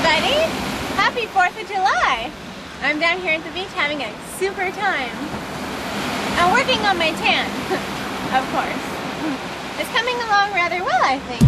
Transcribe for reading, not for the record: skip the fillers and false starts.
everybody! Happy 4th of July! I'm down here at the beach having a super time. I'm working on my tan, of course. It's coming along rather well, I think.